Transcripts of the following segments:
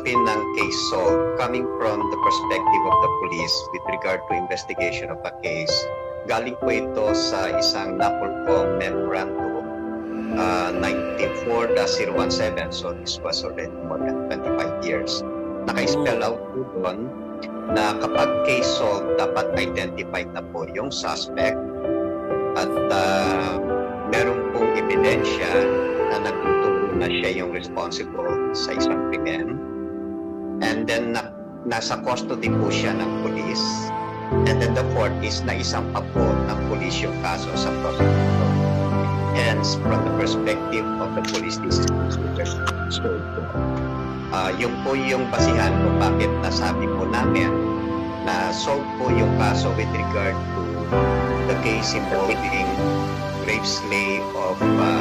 usapin ng case solved coming from the perspective of the police with regard to investigation of a case. Galing po ito sa isang napulpong memorandum 94-017. So this was already more than 25 years. Naka-spell out po doon na kapag case solved, dapat identified na po yung suspect at meron pong ebidensya na nagtuturo na siya yung responsible sa isang krimen. And then nasa custody po siya ng police. And then the fourth is na isang pa po ng police yung kaso sa prosecutor. Hence, from the perspective of the police, this is considered solved po. Yung po yung basihan po bakit nasabi po namin na solved po yung kaso with regard to the case involving grave slay of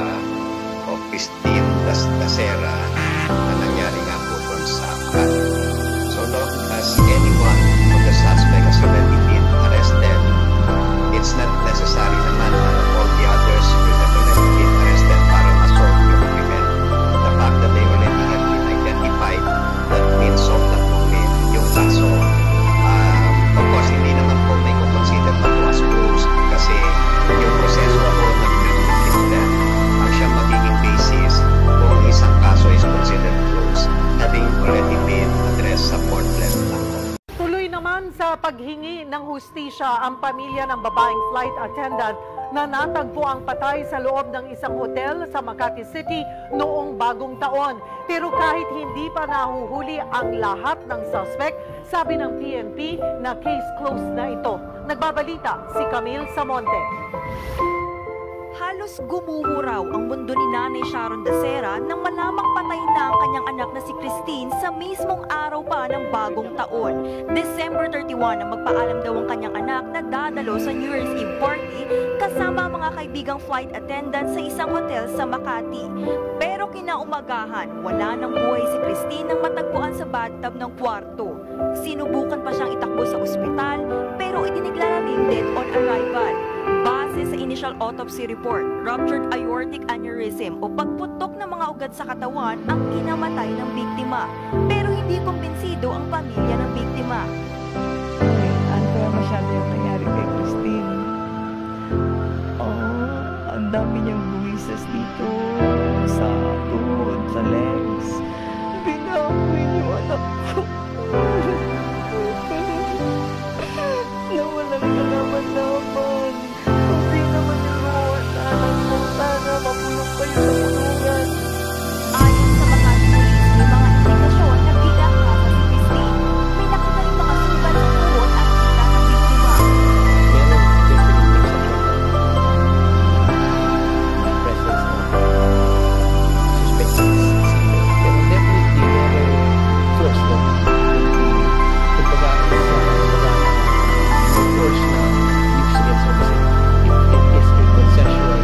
Christine Dacera na nangyari nga po doon sa Kaso. So long as anyone of the suspect has already been arrested, it's not necessary naman na all the others will have already been arrested para ma-solve yung crimen. The fact that they already have been identified, that means solved na po yung kaso. Of course, hindi naman po may consider na po as closed kasi yung proseso po ng criminal ang siyang magiging basis kung isang kaso is considered closed, having already been addressed sa court level. Tuloy naman sa paghingi ng hustisya ang pamilya ng babaeng flight attendant na natagpo ang patay sa loob ng isang hotel sa Makati City noong bagong taon. Pero kahit hindi pa nahuhuli ang lahat ng suspect, sabi ng PNP na case closed na ito. Nagbabalita si Camille Samonte. Halos gumuho raw ang mundo ni Nanay Sharon Dacera nang malamang patay na ang kanyang anak na si Christine sa mismong araw pa ng bagong taon. December 31 ang magpaalam daw ang kanyang anak na dadalo sa New Year's Eve party kasama ang mga kaibigang flight attendant sa isang hotel sa Makati. Pero kinaumagahan, wala nang buhay si Christine nang matagpuan sa bathtub ng kwarto. Sinubukan pa siyang itakbo sa ospital pero idineklara rin dead on arrival. Base sa initial autopsy report, ruptured aortic aneurysm o pagputok ng mga ugat sa katawan ang kinamatay ng biktima. Pero hindi kumbinsido ang pamilya ng biktima. Ano kaya masyado yung nangyari kay Christine? Ang dami niyang buwises dito sa tuhod, sa legs. Binakuin yung anak ko. Nawalang kalaman-laman. Mapulong kayo sa kulungan. Ayon sa mga police, may mga indikasyon na ginagawa si Christine. May nakita rin mga sugat sa tuhod at kita ng biktima. Meron definitely sa presence of suspected semen. Pero definitely meron force na kumbaga force na use against her. It is a concessional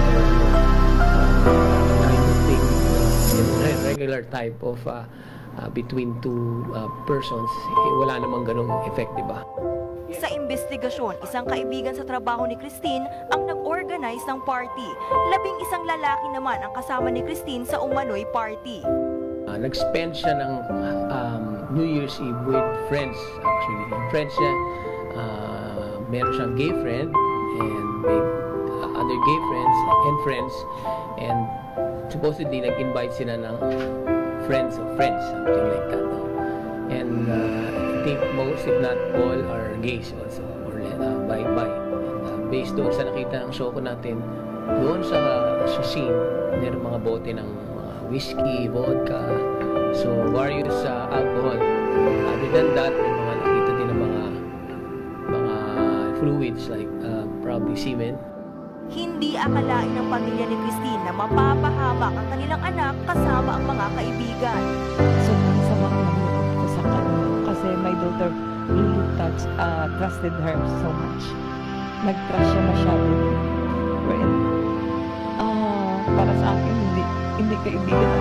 regular type of between two persons, wala namang ganong effect, diba? Sa investigasyon, isang kaibigan sa trabaho ni Christine ang nag-organize ng party. 11 lalaki naman ang kasama ni Christine sa umano'y party. Nag-spend siya ng New Year's Eve with friends. Actually, yung friends niya, meron siyang gay friend and may other gay friends and friends, and supposedly nag-invite sila ng friends of friends, something like that. And I think most, if not all, are gays also, or bi. And based doon sa nakita ng show ko natin, doon sa scene, meron mga bote ng whiskey, vodka, so various alcohol. Other than that, may mga nakita din ng mga fluids like probably semen. Hindi akalain ng pamilya ni Christine na mapapahamak ang kanilang anak kasama ang mga kaibigan. Sobrang sama ang nalulog ko sa kanya kasi my daughter really trusted her so much. Nag-trust siya masyado. Para sa akin, hindi kaibigan